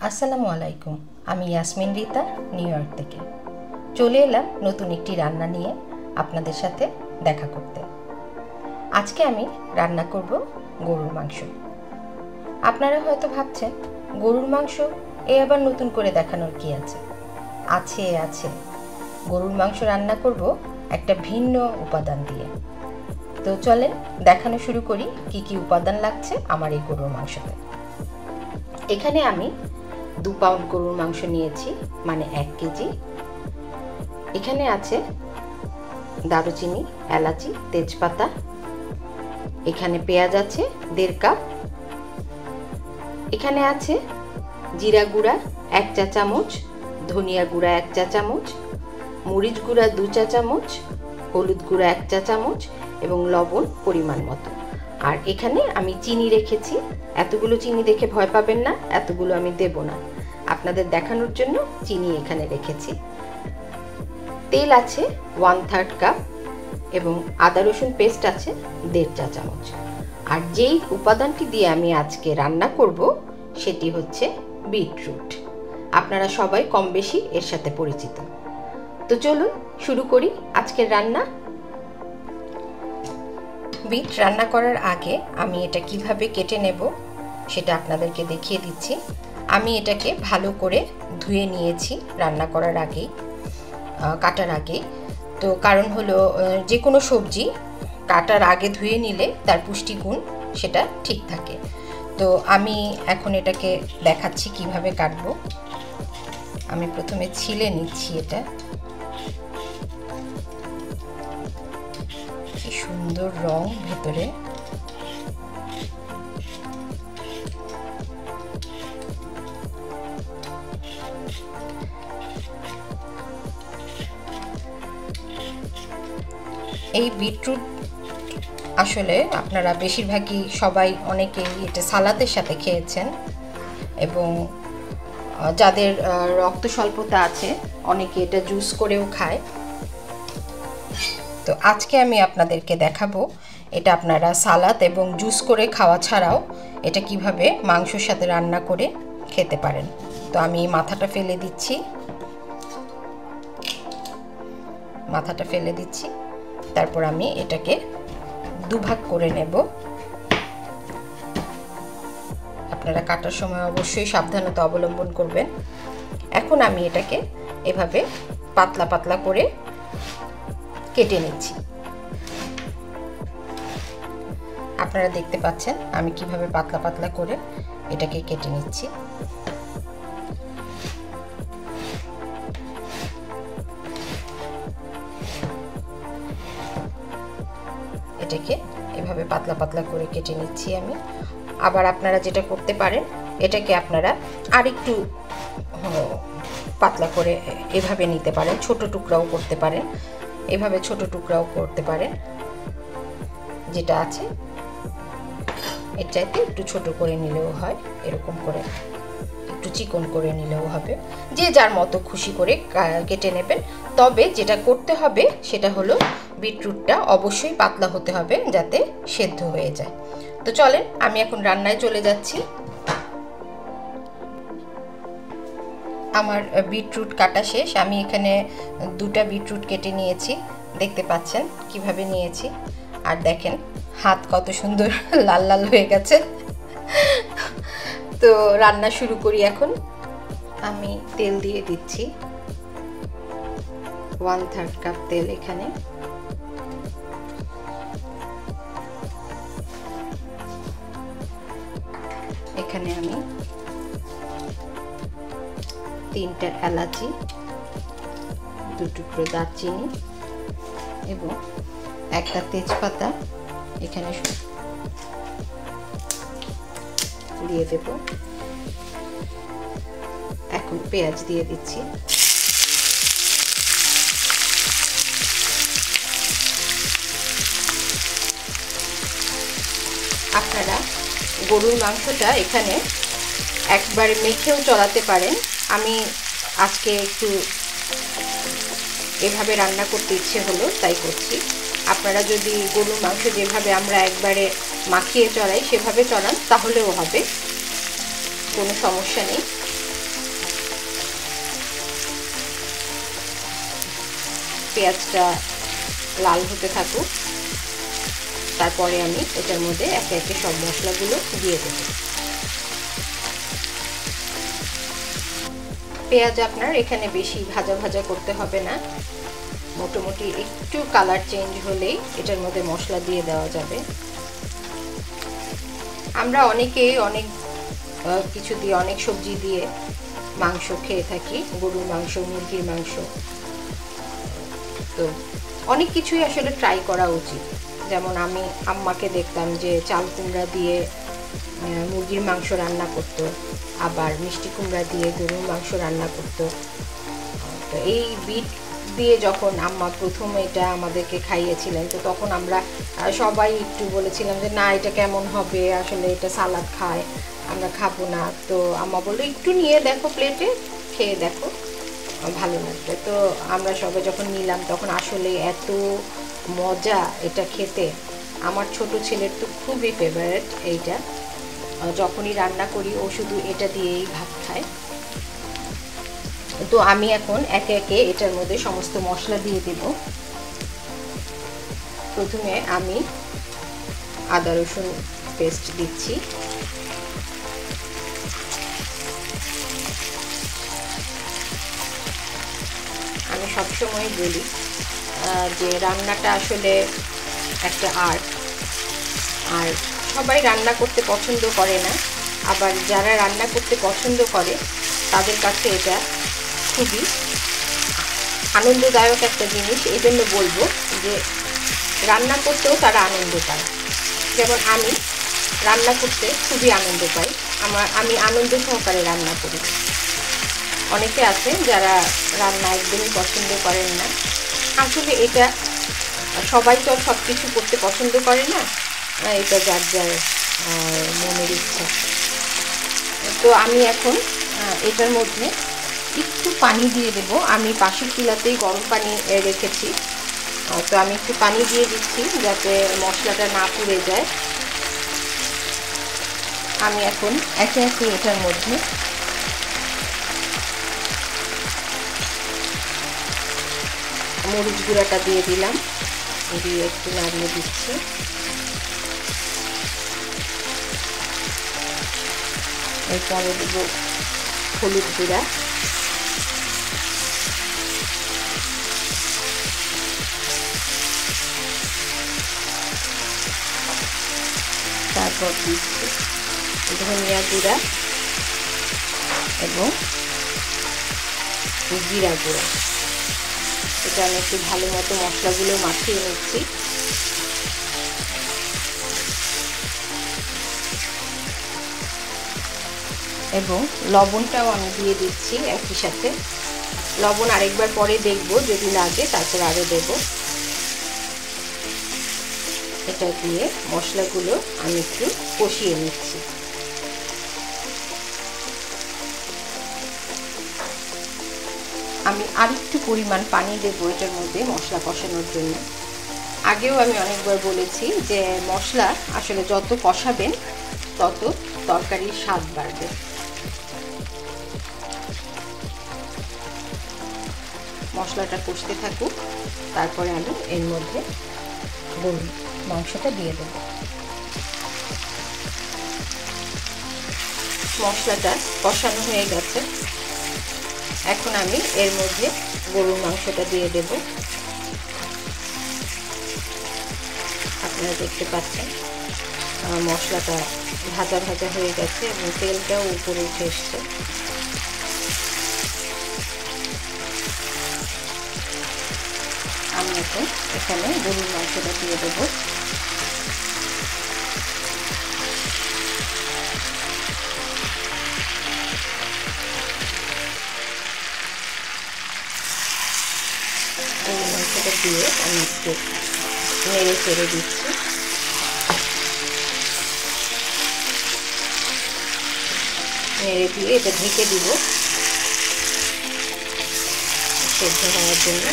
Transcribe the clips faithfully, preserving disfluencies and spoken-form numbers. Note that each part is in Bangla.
আসসালামু আলাইকুম। আমি ইয়াসমিন রিতা, নিউ ইয়র্ক থেকে চলে এলাম নতুন একটি রান্না নিয়ে আপনাদের সাথে দেখা করতে। আজকে আমি রান্না করব গরুর মাংস। আপনারা হয়তো ভাবছেন গরুর মাংস এ আবার নতুন করে দেখানোর কি আছে? আছে আছে গরুর মাংস রান্না করব একটা ভিন্ন উপাদান দিয়ে। তো চলেন দেখানো শুরু করি কি কি উপাদান লাগছে আমার এই গরুর মাংসতে। এখানে আমি দু পাউন্ড গরুর মাংস নিয়েছি, মানে এক কেজি। এখানে আছে দারুচিনি, এলাচি, তেজপাতা। এখানে পেঁয়াজ আছে দেড় কাপ। এখানে আছে জিরা গুঁড়া এক চা চামচ, ধনিয়া গুঁড়া এক চা চামচ, মরিচ গুঁড়া দু চা চামচ, হলুদ গুঁড়া এক চা চামচ এবং লবণ পরিমাণ মতো। আর এখানে আমি চিনি রেখেছি। এতগুলো চিনি দেখে ভয় পাবেন না, এতগুলো আমি দেব না, আপনাদের দেখানোর জন্য চিনি এখানে রেখেছি। তেল আছে ওয়ান থার্ড কাপ এবং আদা রসুন পেস্ট আছে দেড় চা চামচ। আর যেই উপাদানটি দিয়ে আমি আজকে রান্না করব সেটি হচ্ছে বিটরুট। আপনারা সবাই কম বেশি এর সাথে পরিচিত। তো চলুন শুরু করি আজকের রান্না। বিট রান্না করার আগে আমি এটা কিভাবে কেটে নেব সেটা আপনাদেরকে দেখিয়ে দিচ্ছি। আমি এটাকে ভালো করে ধুয়ে নিয়েছি রান্না করার আগেই, কাটার আগেই। তো কারণ হলো যে কোনো সবজি কাটার আগে ধুয়ে নিলে তার পুষ্টিগুণ সেটা ঠিক থাকে। তো আমি এখন এটাকে দেখাচ্ছি কিভাবে কাটবো। আমি প্রথমে ছিলে নিচ্ছি। এটা কি সুন্দর রং ভেতরে। এই বিটরুট আসলে আপনারা বেশিরভাগই সবাই অনেকেই এটা সালাদের সাথে খেয়েছেন এবং যাদের রক্ত স্বল্পতা আছে অনেকে এটা জুস করেও খায়। তো আজকে আমি আপনাদেরকে দেখাবো এটা আপনারা সালাদ এবং জুস করে খাওয়া ছাড়াও এটা কিভাবে মাংসের সাথে রান্না করে খেতে পারেন। তো আমি মাথাটা ফেলে দিচ্ছি, মাথাটা ফেলে দিচ্ছি। তারপর আমি এটাকে দুভাগ করে নেব। আপনারা কাটার সময় অবশ্যই সাবধানতা অবলম্বন করবেন। এখন আমি এটাকে এভাবে পাতলা পাতলা করে কেটে নিচ্ছি। আপনারা দেখতে পাচ্ছেন আমি কিভাবে পাতলা পাতলা করে এটাকে কেটে নিচ্ছি। এটাকে এভাবে পাতলা পাতলা করে কেটে নিচ্ছি আমি। আবার আপনারা যেটা করতে পারেন, এটাকে আপনারা আরেকটু পাতলা করে এভাবে নিতে পারেন, ছোট টুকরাও করতে পারেন, এভাবে ছোট টুকরাও করতে পারেন। যেটা আছে এর চাইতে একটু ছোট করে নিলেও হয়, এরকম করে একটু চিকন করে নিলেও হবে, যে যার মতো খুশি করে কেটে নেবেন। তবে যেটা করতে হবে সেটা হলো বিটরুটটা অবশ্যই পাতলা হতে হবে যাতে সেদ্ধ হয়ে যায়। তো চলেন আমি এখন রান্নায় চলে যাচ্ছি। আমার বিটরুট কাটা শেষ। আমি এখানে দুটা বিটরুট কেটে নিয়েছি, দেখতে পাচ্ছেন কিভাবে নিয়েছি। আর দেখেন হাত কত সুন্দর লাল লাল হয়ে গেছে। তো রান্না শুরু করি এখন। আমি তেল দিয়ে দিচ্ছি ওয়ান থার্ড কাপ তেল এখানে। এখানে আমি তিনটা এলাচি, দু টুকরো দারচিনি এবং একটা তেজপাতা এখানে দিয়ে দেব। এখন পেঁয়াজ দিয়ে দিচ্ছি। আপনারা গরুর মাংসটা এখানে একবারে মেখেও চড়াতে পারেন। আমি আজকে একটু এভাবে রান্না করতে ইচ্ছে হলো তাই করছি। আপনারা যদি গরুর মাংস যেভাবে আমরা একবারে মাখিয়ে চড়াই সেভাবে চড়ান তাহলেও হবে, কোনো সমস্যা নেই। পেঁয়াজটা লাল হতে থাকুক, তারপরে আমি এটার মধ্যে একে একে সব মশলাগুলো দিয়ে দেব। পেঁয়াজ আপনার এখানে বেশি ভাজা ভাজা করতে হবে না, মোটামুটি একটু কালার চেঞ্জ হলেই এটার মধ্যে মশলা দিয়ে দেওয়া যাবে। আমরা অনেকেই অনেক কিছু দিয়ে, অনেক সবজি দিয়ে মাংস খেয়ে থাকি, গরুর মাংস, মুরগির মাংস, তো অনেক কিছুই আসলে ট্রাই করা উচিত। যেমন আমি আম্মাকে দেখতাম যে চাল কুমড়া দিয়ে মুরগির মাংস রান্না করতো, আবার মিষ্টি কুমড়া দিয়ে গরুর মাংস রান্না করতো। তো এই বিট দিয়ে যখন আম্মা প্রথম এটা আমাদেরকে খাইয়েছিলেন, তো তখন আমরা সবাই একটু বলেছিলাম যে না, এটা কেমন হবে, আসলে এটা সালাদ খায়, আমরা খাবো না। তো আম্মা বললো একটু নিয়ে দেখো, প্লেটে খেয়ে দেখো, ভালো লাগবে। তো আমরা সবাই যখন নিলাম তখন আসলে এত মজা এটা খেতে। আমার ছোট ছেলের তো খুবই ফেভারিট এইটা, যখনই রান্না করি ও শুধু এটা দিয়েই ভাত খায়। তো আমি এখন একে একে এটার মধ্যে সমস্ত মশলা দিয়ে দেব। প্রথমে আমি আদা রসুন পেস্ট দিচ্ছি, আমি সবসময় বলি যে রান্নাটা আসলে একটা আর্ট, আর সবাই রান্না করতে পছন্দ করে না, আবার যারা রান্না করতে পছন্দ করে তাদের কাছে এটা খুবই আনন্দদায়ক একটা জিনিস। এই জন্য বলবো যে রান্না করতেও তারা আনন্দ পায়। যেমন আমি রান্না করতে খুবই আনন্দ পাই, আমার আমি আনন্দ সহকারে রান্না করি। অনেকে আছে যারা রান্না একদমই পছন্দ করেন না, আসলে এটা সবাই তো সব কিছু করতে পছন্দ করে না, এটা যার যার মনের ইচ্ছা। তো আমি এখন এটার মধ্যে একটু পানি দিয়ে দেব। আমি পাশের চুলাতেই গরম পানি রেখেছি, তো আমি একটু পানি দিয়ে দিচ্ছি যাতে মশলাটা না পুড়ে যায়। আমি এখন একে একে এটার মধ্যে মরিচ গুঁড়াটা দিয়ে দিলাম, দিয়ে একটু নাড়িয়ে দিচ্ছি। এরপরে দেব হলুদ গুঁড়া, তারপর দিচ্ছি ধনিয়া গুঁড়া এবং জিরা গুঁড়া। এটা আমি একটু ভালো মতো মশলাগুলো মাখিয়ে নিচ্ছি। এবং লবণটাও আমি দিয়ে দিচ্ছি একই সাথে। লবণ আরেকবার পরে দেখব, যদি লাগে তারপর আরও দেব। এটা দিয়ে মশলাগুলো আমি একটু কষিয়ে নিচ্ছি। আমি আরেকটু পরিমাণ পানি দেব এটার মধ্যে মশলা কষানোর জন্য। আগেও আমি অনেকবার বলেছি যে মশলা আসলে যত কষাবেন তত তরকারির স্বাদ বাড়বে। মশলাটা কষতে থাকুক, তারপরে আমি এর মধ্যে গরুর মাংসটা দিয়ে দেব। মশলাটা কষানো হয়ে গেছে, এখন আমি এর মধ্যে গরুর মাংসটা দিয়ে দেব। আপনারা দেখতে পাচ্ছেন মশলাটা ভাজা ভাজা হয়ে গেছে এবং তেলটাও উপরে উঠে এসছে। আমি এখন এখানে গরুর মাংসটা দিয়ে দেব। গরুর মাংসটা দিয়ে আমি একটু নেড়ে চেড়ে দিচ্ছি। নেড়ে দিয়ে এটা ঢেকে দিব সেদ্ধ হওয়ার জন্য।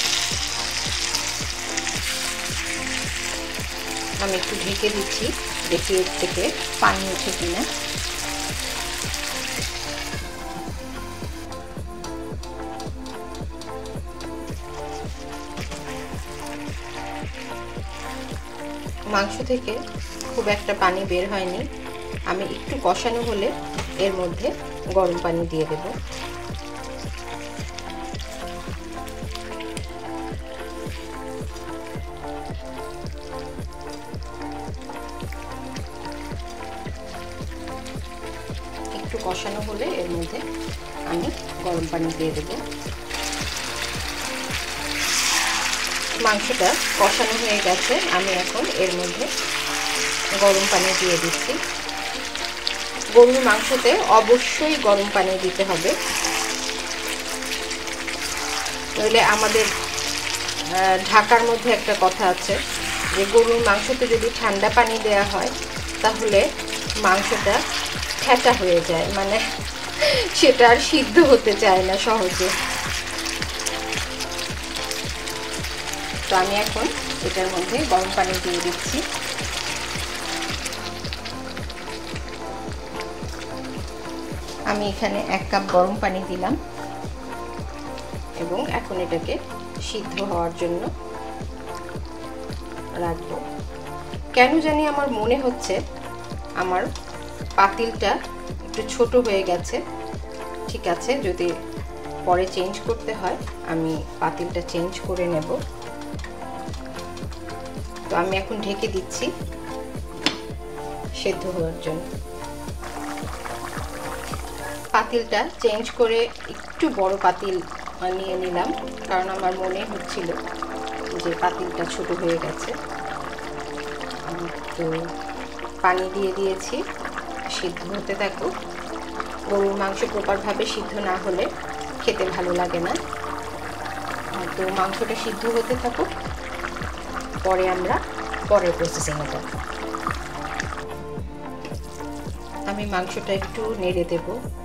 আমি একটু ঢেকে দিচ্ছি দেখি এর থেকে পানি ওঠে কিনা। মাংস থেকে খুব একটা পানি বের হয়নি। আমি একটু কষানো হলে এর মধ্যে গরম পানি দিয়ে দেব। একটু কষানো হলে এর মধ্যে আমি গরম পানি দিয়ে দেব। মাংসটা কষানো হয়ে গেছে, আমি এখন এর মধ্যে গরম পানি দিয়ে দিচ্ছি। গরুর মাংসতে অবশ্যই গরম পানি দিতে হবে, নইলে আমাদের ঢাকার মধ্যে একটা কথা আছে যে গরুর মাংসতে যদি ঠান্ডা পানি দেওয়া হয় তাহলে মাংসটা ঠেটা হয়ে যায়, মানে সেটা আর সিদ্ধ হতে চায় না সহজে। তো আমি এখন এটার মধ্যে গরম পানি দিয়ে দিচ্ছি। আমি এখানে এক কাপ গরম পানি দিলাম এবং এখন এটাকে সিদ্ধ হওয়ার জন্য রাখবো। কেন জানি আমার মনে হচ্ছে আমার পাতিলটা একটু ছোট হয়ে গেছে। ঠিক আছে, যদি পরে চেঞ্জ করতে হয় আমি পাতিলটা চেঞ্জ করে নেব। তো আমি এখন ঢেকে দিচ্ছি সেদ্ধ হওয়ার জন্য। পাতিলটা চেঞ্জ করে একটু বড় পাতিল নিয়ে নিলাম, কারণ আমার মনে হচ্ছিল যে পাতিলটা ছোট হয়ে গেছে। তো পানি দিয়ে দিয়েছি, সিদ্ধ হতে থাকুক। গরুর মাংস প্রপারভাবে সিদ্ধ না হলে খেতে ভালো লাগে না। তো মাংসটা সিদ্ধ হতে থাকুক, পরে আমরা পরের প্রসেসিংয়ে যাব। আমি মাংসটা একটু নেড়ে দেব।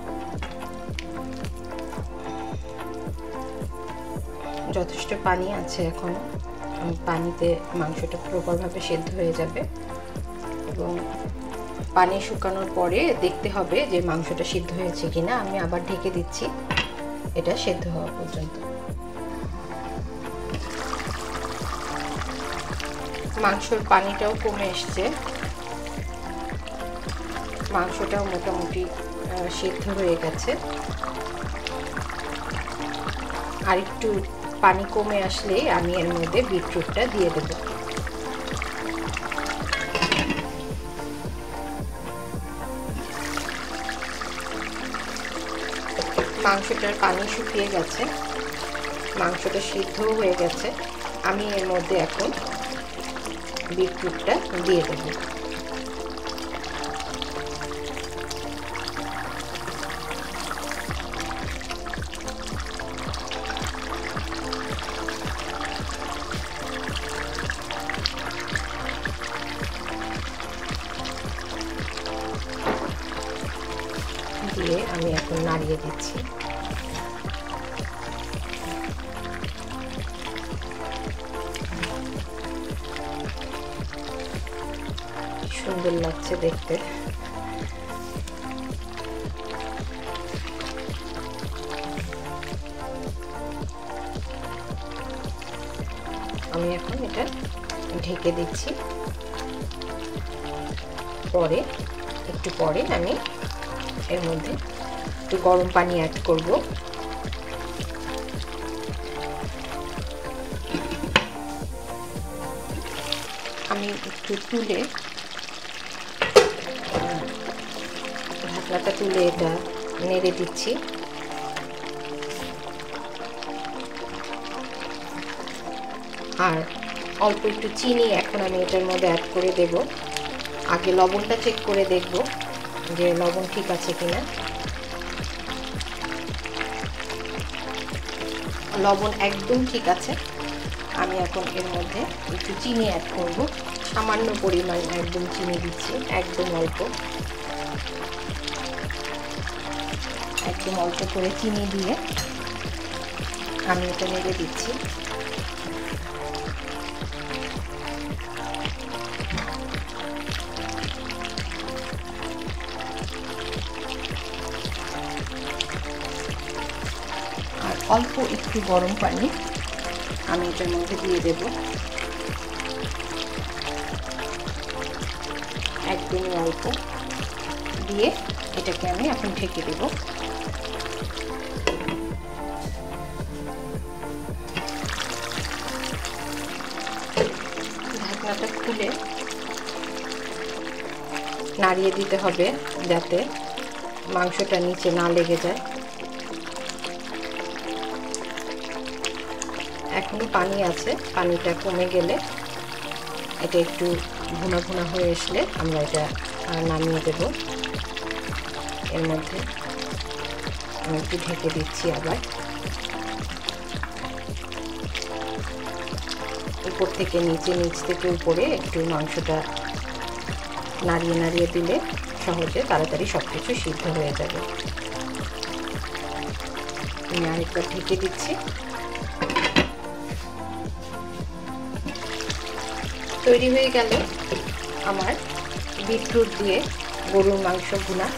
যথেষ্ট পানি আছে এখনো, পানিতে মাংসটা প্রপারভাবে সেদ্ধ হয়ে যাবে এবং পানি শুকানোর পরে দেখতে হবে যে মাংসটা সিদ্ধ হয়েছে কিনা। আমি আবার ঢেকে দিচ্ছি এটা সেদ্ধ হওয়া পর্যন্ত। মাংসর পানিটাও কমে এসছে, মাংসটাও মোটামুটি সিদ্ধ হয়ে গেছে। আর একটু পানি কমে আসলেই আমি এর মধ্যে বিটরুটটা দিয়ে দেব। মাংসটার পানি শুকিয়ে গেছে, মাংসটা সিদ্ধও হয়ে গেছে। আমি এর মধ্যে এখন বিটরুটটা দিয়ে দেব। দিয়ে আমি এখন নাড়িয়ে দিচ্ছি। সুন্দর লাগছে দেখতে। আমি এখন এটা ঢেকে দিচ্ছি, পরে একটু পরে আমি এর মধ্যে একটু গরম পানি অ্যাড করব। আমি একটু তুলে ঢাকনাটা তুলে এটা নেড়ে দিচ্ছি। আর অল্প একটু চিনি এখন আমি এটার মধ্যে অ্যাড করে দেব। আগে লবণটা চেক করে দেখব যে লবণ ঠিক আছে কিনা। লবণ একদম ঠিক আছে। আমি এখন এর মধ্যে একটু চিনি অ্যাড করব, সামান্য পরিমাণ একদম চিনি দিচ্ছি, একদম অল্প, একদম অল্প করে চিনি দিয়ে আমি এটা নেড়ে দিচ্ছি। অল্প একটু গরম পানি আমি এটার মধ্যে দিয়ে দেব, একদমই অল্প দিয়ে এটাকে আমি এখন ঢেকে দেব। ঢাকনাটা খুলে নাড়িয়ে দিতে হবে যাতে মাংসটা নিচে না লেগে যায়। এখনো পানি আছে, পানিটা কমে গেলে এটা একটু ভুনা ভুনা হয়ে আসলে আমরা এটা নামিয়ে দেব। এর মধ্যে আমি একটু ঢেকে দিচ্ছি, আবার উপর থেকে নিচে, নিচ থেকে উপরে একটু মাংসটা নাড়িয়ে নাড়িয়ে দিলে সহজে তাড়াতাড়ি সব কিছু সিদ্ধ হয়ে যাবে। আমি আরেকবার ঢেকে দিচ্ছি। তৈরি হয়ে গেল আমার বিটরুট দিয়ে গরুর মাংস ভুনা।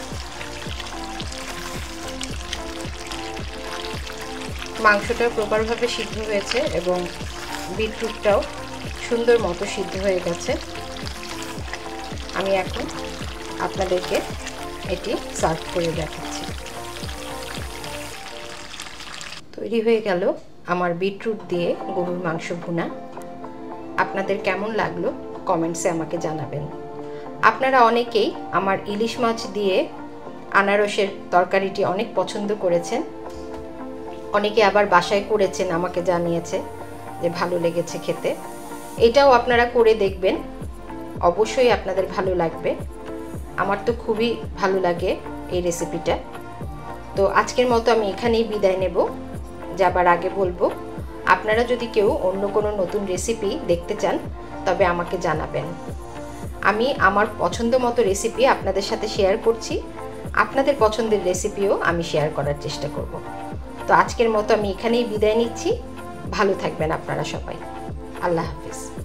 মাংসটা প্রপারভাবে সিদ্ধ হয়েছে এবং বিটরুটটাও সুন্দর মতো সিদ্ধ হয়ে গেছে। আমি এখন আপনাদেরকে এটি সার্ভ করে দেখাচ্ছি। তৈরি হয়ে গেল আমার বিটরুট দিয়ে গরুর মাংস ভুনা। আপনাদের কেমন লাগলো কমেন্টসে আমাকে জানাবেন। আপনারা অনেকেই আমার ইলিশ মাছ দিয়ে আনারসের তরকারিটি অনেক পছন্দ করেছেন, অনেকে আবার বাসায় করেছেন, আমাকে জানিয়েছে যে ভালো লেগেছে খেতে। এটাও আপনারা করে দেখবেন, অবশ্যই আপনাদের ভালো লাগবে। আমার তো খুবই ভালো লাগে এই রেসিপিটা। তো আজকের মতো আমি এখানেই বিদায় নেব। যাবার আগে বলবো, আপনারা যদি কেউ অন্য কোনো নতুন রেসিপি দেখতে চান তবে আমাকে জানাবেন। আমি আমার পছন্দ মতো রেসিপি আপনাদের সাথে শেয়ার করছি, আপনাদের পছন্দের রেসিপিও আমি শেয়ার করার চেষ্টা করব। তো আজকের মতো আমি এখানেই বিদায় নিচ্ছি। ভালো থাকবেন আপনারা সবাই। আল্লাহ হাফিজ।